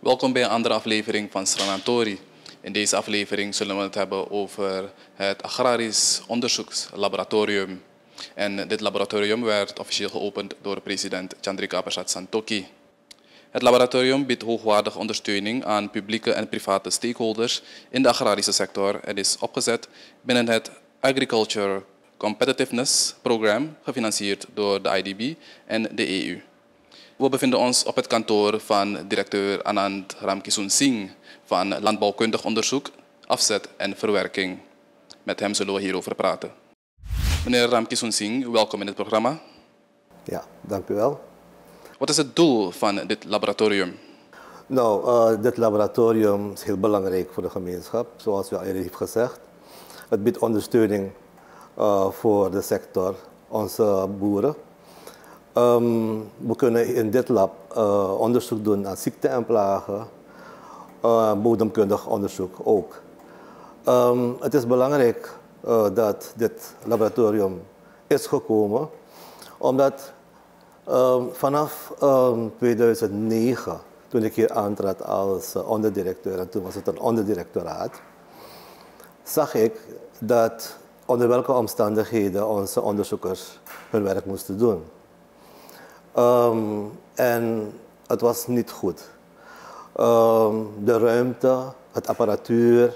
Welkom bij een andere aflevering van Sranantori. In deze aflevering zullen we het hebben over het Agrarisch Onderzoekslaboratorium. En dit laboratorium werd officieel geopend door president Chandrika Prasad Santokhi. Het laboratorium biedt hoogwaardige ondersteuning aan publieke en private stakeholders in de agrarische sector en is opgezet binnen het Agriculture Competitiveness Program, gefinancierd door de IDB en de EU. We bevinden ons op het kantoor van directeur Anand Ramkisun Singh van Landbouwkundig Onderzoek, Afzet en Verwerking. Met hem zullen we hierover praten. Meneer Ramkisun Singh, welkom in het programma. Ja, dank u wel. Wat is het doel van dit laboratorium? Nou, dit laboratorium is heel belangrijk voor de gemeenschap, zoals u al eerder heeft gezegd. Het biedt ondersteuning voor de sector, onze boeren. We kunnen in dit lab onderzoek doen naar ziekten en plagen, bodemkundig onderzoek ook. Het is belangrijk dat dit laboratorium is gekomen, omdat vanaf 2009, toen ik hier aantrad als onderdirecteur, en toen was het een onderdirectoraat, zag ik dat onder welke omstandigheden onze onderzoekers hun werk moesten doen. En het was niet goed. De ruimte, het apparatuur,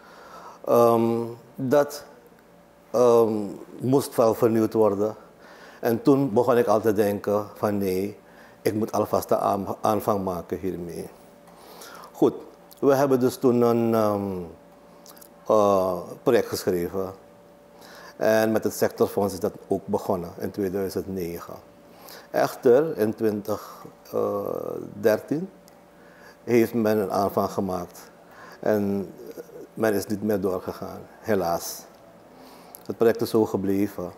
dat moest wel vernieuwd worden. En toen begon ik al te denken van nee, ik moet alvast de aanvang maken hiermee. Goed, we hebben dus toen een project geschreven. En met het sectorfonds is dat ook begonnen in 2009. Echter, in 2013 heeft men een aanvang gemaakt en men is niet meer doorgegaan, helaas. Het project is zo gebleven.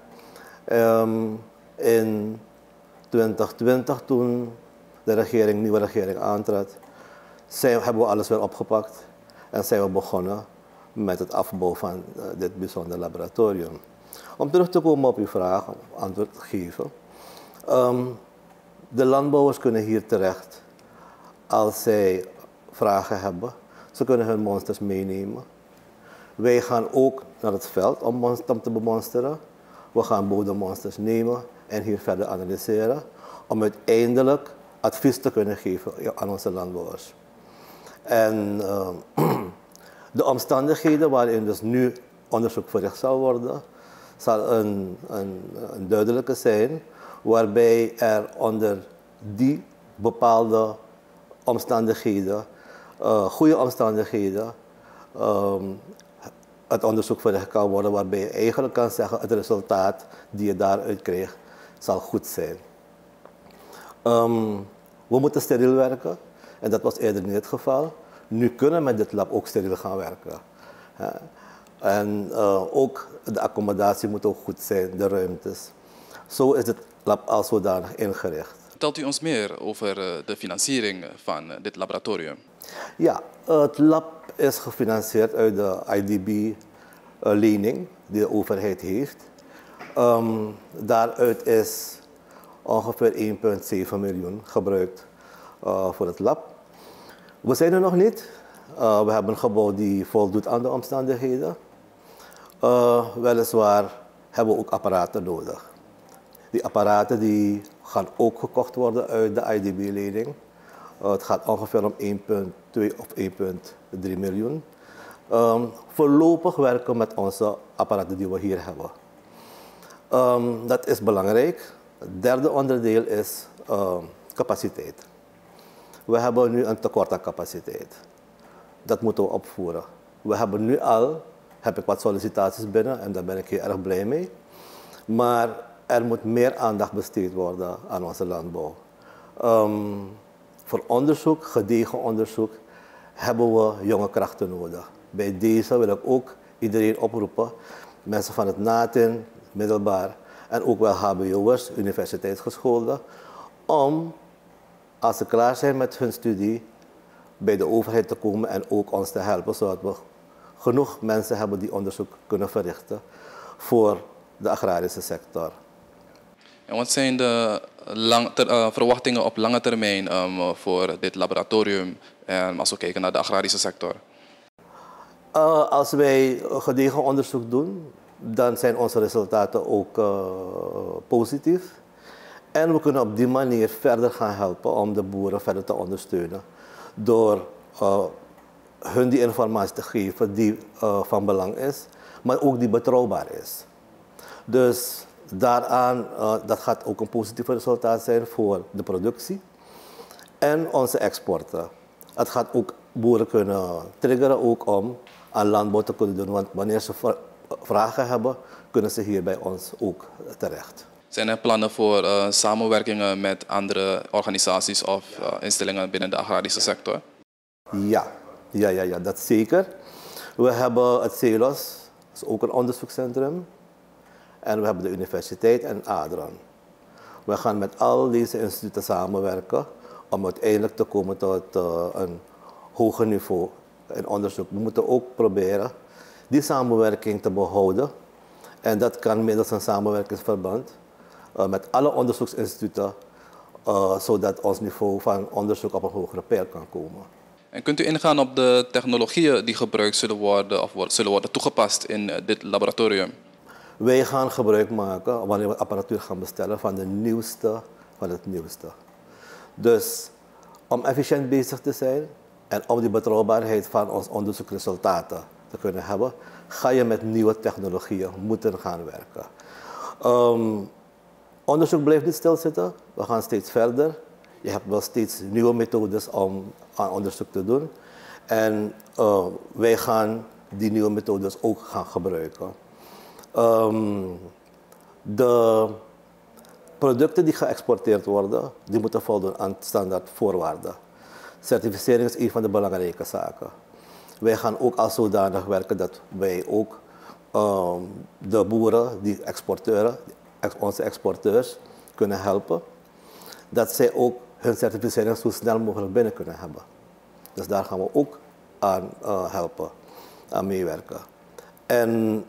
In 2020, toen de nieuwe regering aantrad, hebben we alles weer opgepakt en zijn we begonnen met het afbouw van dit bijzondere laboratorium. Om terug te komen op uw vraag, om antwoord te geven. De landbouwers kunnen hier terecht als zij vragen hebben. Ze kunnen hun monsters meenemen. Wij gaan ook naar het veld om te bemonsteren. We gaan bodemmonsters nemen en hier verder analyseren. Om uiteindelijk advies te kunnen geven aan onze landbouwers. En de omstandigheden waarin dus nu onderzoek verricht zal worden, zal een duidelijke zijn. Waarbij er onder die bepaalde omstandigheden, goede omstandigheden, het onderzoek verricht kan worden, waarbij je eigenlijk kan zeggen het resultaat die je daaruit krijgt zal goed zijn. We moeten steriel werken en dat was eerder niet het geval. Nu kunnen we met dit lab ook steriel gaan werken. En ook de accommodatie moet ook goed zijn, de ruimtes. Zo is het lab als zodanig ingericht. Vertelt u ons meer over de financiering van dit laboratorium? Ja, het lab is gefinancierd uit de IDB-lening die de overheid heeft. Daaruit is ongeveer 1,7 miljoen gebruikt voor het lab. We zijn er nog niet. We hebben een gebouw die voldoet aan de omstandigheden. Weliswaar hebben we ook apparaten nodig. Die apparaten die gaan ook gekocht worden uit de IDB-lening. Het gaat ongeveer om 1,2 of 1,3 miljoen. Voorlopig werken we met onze apparaten die we hier hebben. Dat is belangrijk. Het derde onderdeel is capaciteit. We hebben nu een tekort aan capaciteit. Dat moeten we opvoeren. We hebben nu heb ik wat sollicitaties binnen en daar ben ik heel erg blij mee. Maar er moet meer aandacht besteed worden aan onze landbouw. Voor onderzoek, gedegen onderzoek, hebben we jonge krachten nodig. Bij deze wil ik ook iedereen oproepen, mensen van het NATIN, middelbaar en ook wel hbo'ers, universiteitsgeschoolden, om als ze klaar zijn met hun studie bij de overheid te komen en ook ons te helpen, zodat we genoeg mensen hebben die onderzoek kunnen verrichten voor de agrarische sector. En En wat zijn de verwachtingen op lange termijn voor dit laboratorium, als we kijken naar de agrarische sector? Als wij gedegen onderzoek doen, dan zijn onze resultaten ook positief. En we kunnen op die manier verder gaan helpen om de boeren verder te ondersteunen. Door hun die informatie te geven die van belang is, maar ook die betrouwbaar is. Dus daaraan, dat gaat ook een positief resultaat zijn voor de productie en onze exporten. Het gaat ook boeren kunnen triggeren ook om aan landbouw te kunnen doen, want wanneer ze vragen hebben, kunnen ze hier bij ons ook terecht. Zijn er plannen voor samenwerkingen met andere organisaties of instellingen binnen de agrarische sector? Ja, dat zeker. We hebben het CELOS, dat is ook een onderzoekscentrum. En we hebben de universiteit en ADRAN. We gaan met al deze instituten samenwerken om uiteindelijk te komen tot een hoger niveau in onderzoek. We moeten ook proberen die samenwerking te behouden. En dat kan middels een samenwerkingsverband met alle onderzoeksinstituten, zodat ons niveau van onderzoek op een hogere pijl kan komen. En kunt u ingaan op de technologieën die gebruikt zullen worden of zullen worden toegepast in dit laboratorium? Wij gaan gebruik maken, wanneer we apparatuur gaan bestellen, van de nieuwste van het nieuwste. Dus om efficiënt bezig te zijn en om die betrouwbaarheid van onze onderzoeksresultaten te kunnen hebben, ga je met nieuwe technologieën moeten gaan werken. Onderzoek blijft niet stilzitten, we gaan steeds verder. Je hebt wel steeds nieuwe methodes om aan onderzoek te doen. En wij gaan die nieuwe methodes ook gaan gebruiken. De producten die geëxporteerd worden, die moeten voldoen aan standaard voorwaarden. Certificering is een van de belangrijke zaken. Wij gaan ook als zodanig werken dat wij ook de boeren, die exporteuren, onze exporteurs, kunnen helpen. Dat zij ook hun certificering zo snel mogelijk binnen kunnen hebben. Dus daar gaan we ook aan helpen, aan meewerken. En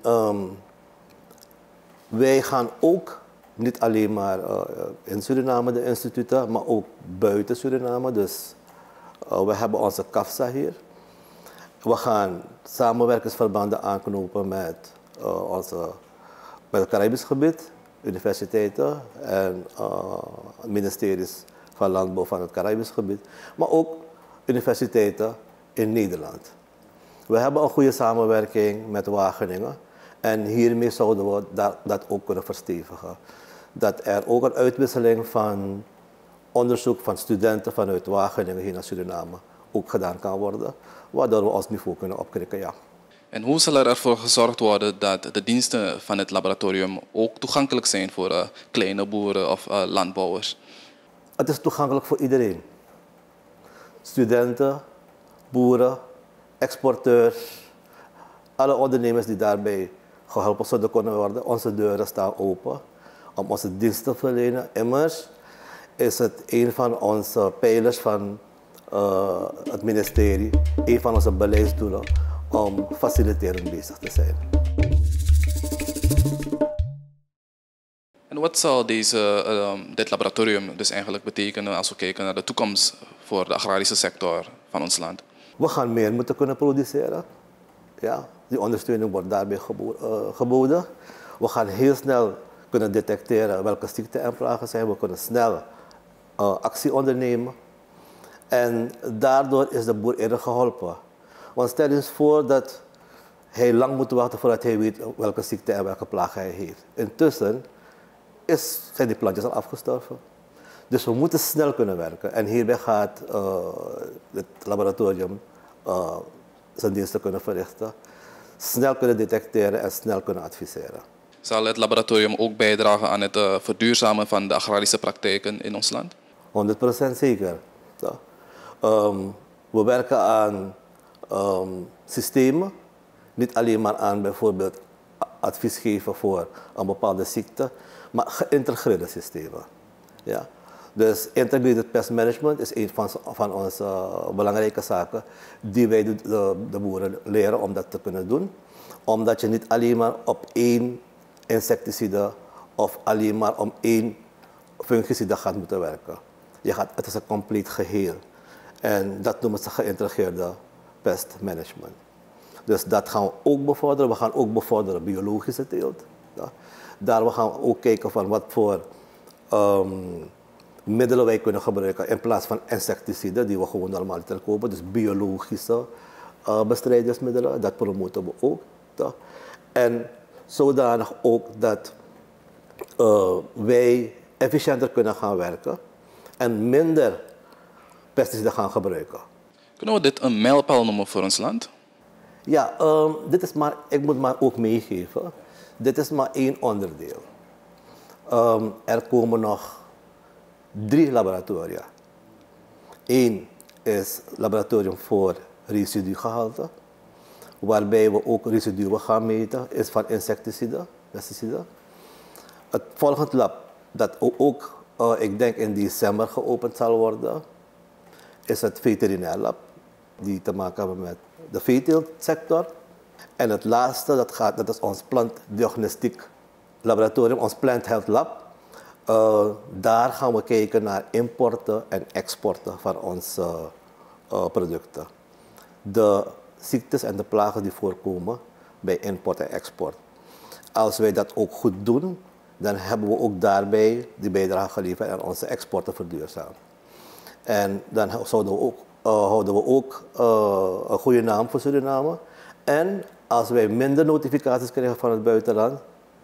wij gaan ook niet alleen maar in Suriname de instituten, maar ook buiten Suriname. Dus we hebben onze CAFSA hier. We gaan samenwerkingsverbanden aanknopen met het Caribisch gebied, universiteiten en ministeries van Landbouw van het Caribisch gebied, maar ook universiteiten in Nederland. We hebben een goede samenwerking met Wageningen en hiermee zouden we dat ook kunnen verstevigen. Dat er ook een uitwisseling van onderzoek van studenten vanuit Wageningen hier naar Suriname ook gedaan kan worden, waardoor we ons niveau kunnen opkrikken. Ja. En hoe zal er ervoor gezorgd worden dat de diensten van het laboratorium ook toegankelijk zijn voor kleine boeren of landbouwers? Het is toegankelijk voor iedereen. Studenten, boeren, exporteurs, alle ondernemers die daarbij geholpen zouden kunnen worden. Onze deuren staan open om onze diensten te verlenen. Immers is het een van onze pijlers van het ministerie, een van onze beleidsdoelen, om faciliterend bezig te zijn. En wat zal dit laboratorium dus eigenlijk betekenen als we kijken naar de toekomst voor de agrarische sector van ons land? We gaan meer moeten kunnen produceren. Ja, die ondersteuning wordt daarbij geboden. We gaan heel snel kunnen detecteren welke ziekten en vragen zijn. We kunnen snel actie ondernemen. En daardoor is de boer eerder geholpen. Want stel eens voor dat hij lang moet wachten voordat hij weet welke ziekte en welke plaag hij heeft. Intussen zijn die plantjes al afgestorven. Dus we moeten snel kunnen werken. En hierbij gaat het laboratorium zijn diensten kunnen verrichten. Snel kunnen detecteren en snel kunnen adviseren. Zal het laboratorium ook bijdragen aan het verduurzamen van de agrarische praktijken in ons land? 100% zeker. Ja. We werken aan systemen, niet alleen maar aan bijvoorbeeld advies geven voor een bepaalde ziekte, maar geïntegreerde systemen. Ja. Dus integrated pest management is een van onze belangrijke zaken die wij de boeren leren om dat te kunnen doen. Omdat je niet alleen maar op één insecticide of alleen maar om één functies die dat gaat moeten werken. Het is een compleet geheel. En dat noemen ze geïntegreerde pestmanagement. Dus dat gaan we ook bevorderen. We gaan ook bevorderen biologische teelt. Ja. Daar gaan we ook kijken van wat voor middelen wij kunnen gebruiken in plaats van insecticiden die we gewoon normaal kopen. Dus biologische bestrijdingsmiddelen, dat promoten we ook. Ja. En zodanig ook dat wij efficiënter kunnen gaan werken en minder pesticiden gaan gebruiken. Kunnen we dit een mijlpaal noemen voor ons land? Ja, ik moet maar ook meegeven, dit is maar één onderdeel. Er komen nog 3 laboratoria. Eén is het laboratorium voor residugehalte, waarbij we ook residuen gaan meten, is van insecticiden, pesticiden. Het volgende lab, dat ook ik denk in december geopend zal worden, is het veterinair lab, die te maken hebben met de veeteeltsector. En het laatste, dat is ons plantdiagnostiek laboratorium, ons Plant Health Lab. Daar gaan we kijken naar importen en exporten van onze producten. De ziektes en de plagen die voorkomen bij import en export. Als wij dat ook goed doen, dan hebben we ook daarbij die bijdrage geleverd en onze exporten verduurzamen. En dan houden we ook een goede naam voor Suriname. En als wij minder notificaties krijgen van het buitenland,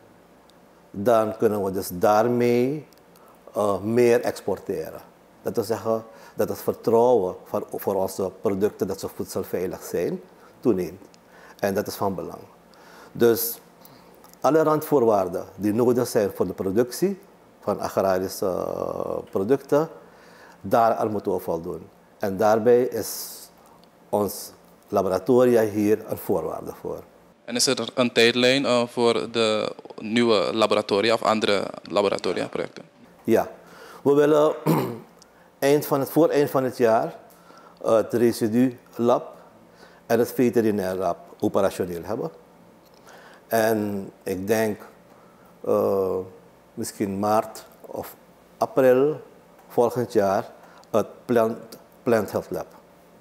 dan kunnen we dus daarmee meer exporteren. Dat wil zeggen dat het vertrouwen voor onze producten, dat ze voedselveilig zijn, toeneemt. En dat is van belang. Dus alle randvoorwaarden die nodig zijn voor de productie van agrarische producten, daar moeten we voldoen. En daarbij is ons laboratoria hier een voorwaarde voor. En is er een tijdlijn voor de nieuwe laboratoria of andere laboratoriaprojecten? Ja, we willen voor eind van het jaar het residu-lab en het veterinair lab operationeel hebben. En ik denk misschien maart of april volgend jaar het Plant Health Lab.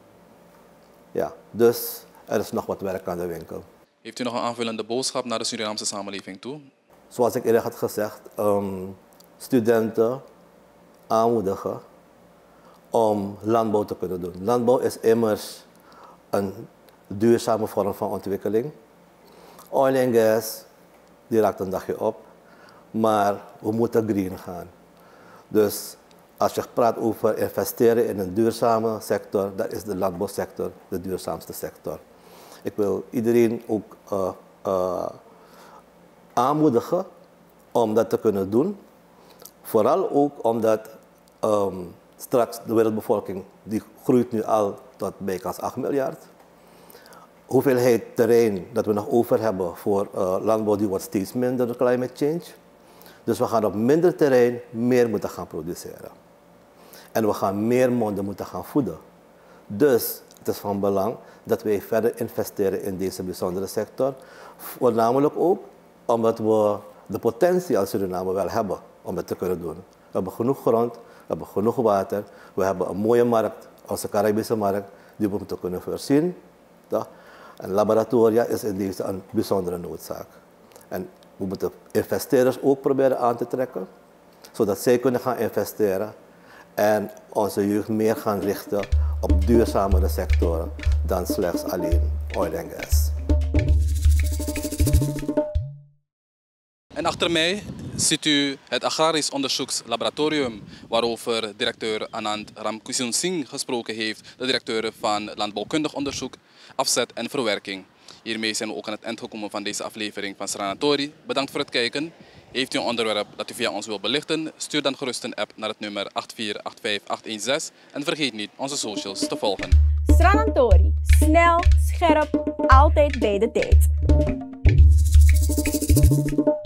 Ja, dus er is nog wat werk aan de winkel. Heeft u nog een aanvullende boodschap naar de Surinaamse samenleving toe? Zoals ik eerder had gezegd, studenten aanmoedigen om landbouw te kunnen doen. Landbouw is immers een duurzame vorm van ontwikkeling. Oil en gas, die raakt een dagje op, maar we moeten green gaan. Dus als je praat over investeren in een duurzame sector, dan is de landbouwsector de duurzaamste sector. Ik wil iedereen ook aanmoedigen om dat te kunnen doen. Vooral ook omdat straks de wereldbevolking die groeit nu al tot bijkans 8 miljard. Hoeveelheid terrein dat we nog over hebben voor landbouw die wordt steeds minder door climate change. Dus we gaan op minder terrein meer moeten gaan produceren. En we gaan meer monden moeten gaan voeden. Dus het is van belang dat wij verder investeren in deze bijzondere sector. Voornamelijk ook omdat we de potentie als Suriname wel hebben om dat te kunnen doen. We hebben genoeg grond, we hebben genoeg water, we hebben een mooie markt, onze Caribische markt, die we moeten kunnen voorzien. Ja. En laboratoria is in deze een bijzondere noodzaak. En we moeten investeerders ook proberen aan te trekken, zodat zij kunnen gaan investeren en onze jeugd meer gaan richten op duurzamere sectoren dan slechts alleen oil en gas. En achter mij ziet u het Agrarisch Onderzoekslaboratorium, waarover directeur Anand Ramkusum Singh gesproken heeft, de directeur van Landbouwkundig Onderzoek, Afzet en Verwerking. Hiermee zijn we ook aan het eind gekomen van deze aflevering van Sranatori. Bedankt voor het kijken. Heeft u een onderwerp dat u via ons wilt belichten? Stuur dan gerust een app naar het nummer 8485816 en vergeet niet onze socials te volgen. Sranatori, snel, scherp, altijd bij de tijd.